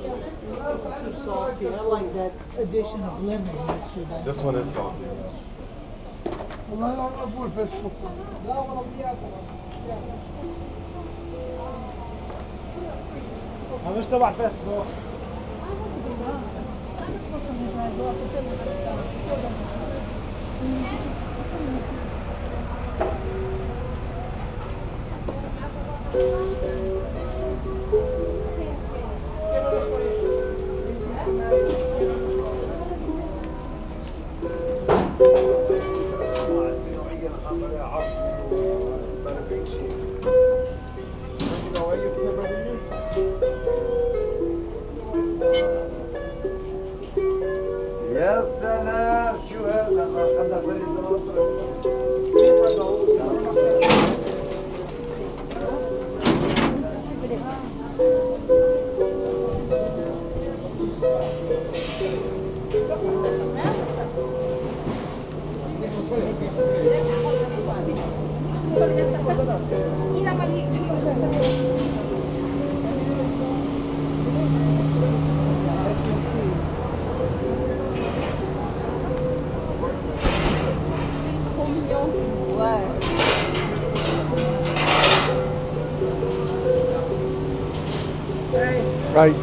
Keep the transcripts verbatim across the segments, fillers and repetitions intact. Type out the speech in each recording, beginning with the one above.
Too salty. I like that addition of lemon yesterday. This one is salty. والله انا اقول فيسبوك لا والله هذا مش تبع فيسبوك. يا سلام شو هذا هذا فريد Right.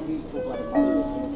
rico para más.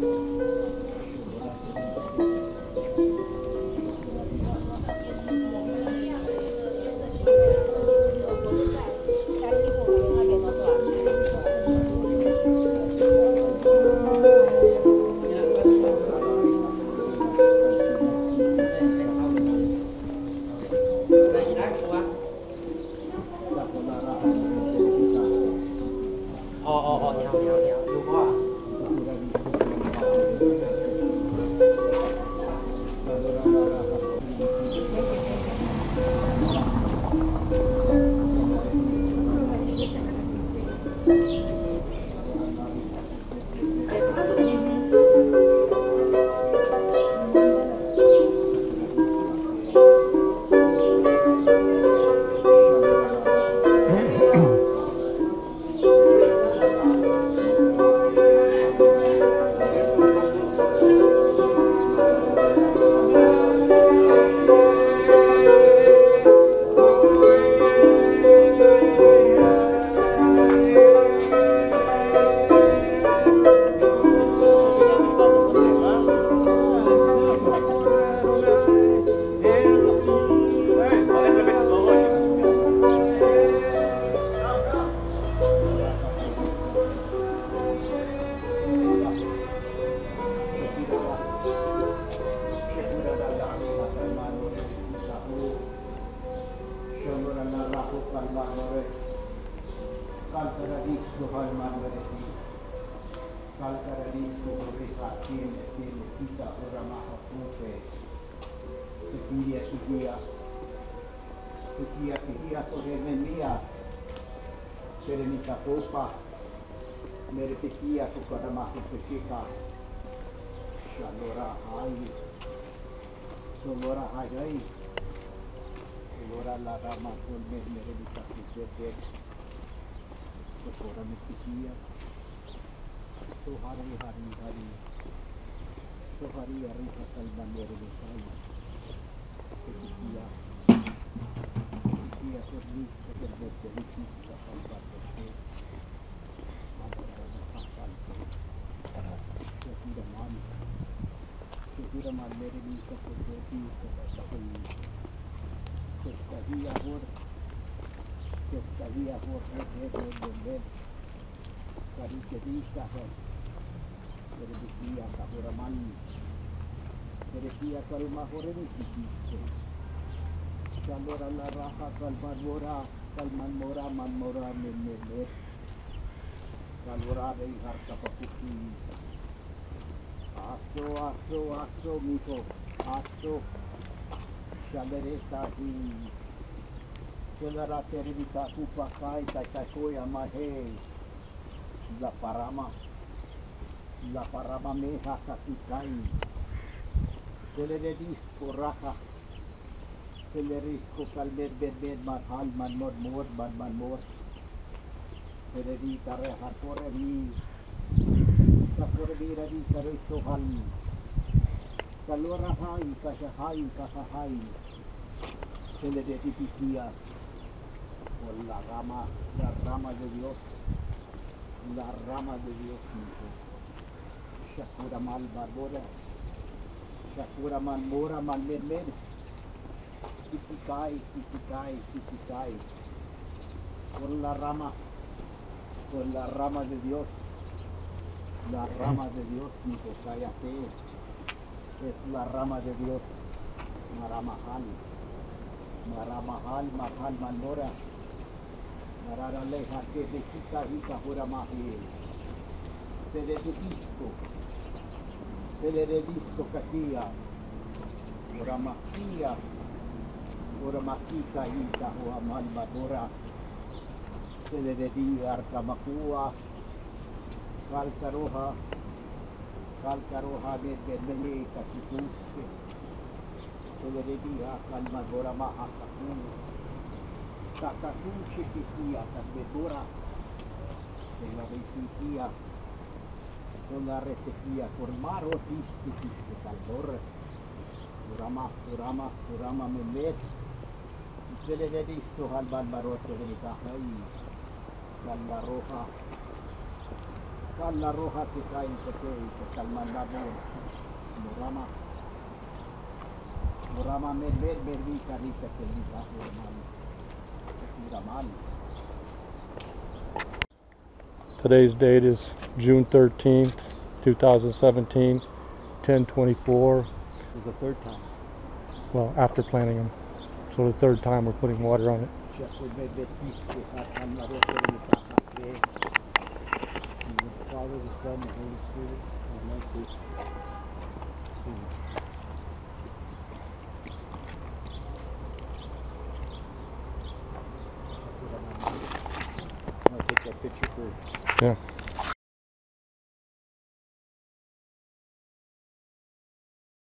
Allora la raja calmora, calmora, manmora, nemmeno. Allora dei harta papuki. Asso, asso, asso, mito, asso. Shalereta hi. Shalara teribita kupakai, taitakoya mahe. La parama. La parama meha katikai. Seledisco raja. Seledisco calmer bed marhal man mod mod man man mod. Seredi tare harpore mi. Sapore mi redi tare sohal. Kalora hai kasahai kasahai. Seledeti pikia. Por la rama, la rama de Dios. La rama de Dios mismo. Shakura mal barbora. Shakura man mora man med med. Titikai, titikai, titikai. Por la rama, por la rama de Dios. La rama de Dios, mijo, cállate. Es la rama de Dios. Maramahal. Maramahal, mahal manora. Mararaleja que de chica rica pura magia. Se le disco. Se le disco catia. Pura magia. Pura makita hita o aman madura. Se le dedica arcamakua. Calcaroja. Calcaroja de Bermele Catituske. Se le dedica calmadora mahakaku. Kakakushi kisia kakbetura. Se la veitia. Con la retequia formaro tisti tisti calor. Urama, urama, urama memet. Se le dedico al barbarote de Cajay. Calvaroja. Con la roja que cae que te que calma la voz. Morama. Morama me ver ver vi carita que vi bajo hermano. Que mal. Today's date is June thirteenth, two thousand seventeen, ten twenty-four. This is the third time. Well, after planting them. So the third time we're putting water on it. Check with me that he que calma la voz que vi bajo. The Father, the Son, the Holy Spirit, and like this. I'll take that picture for Yeah.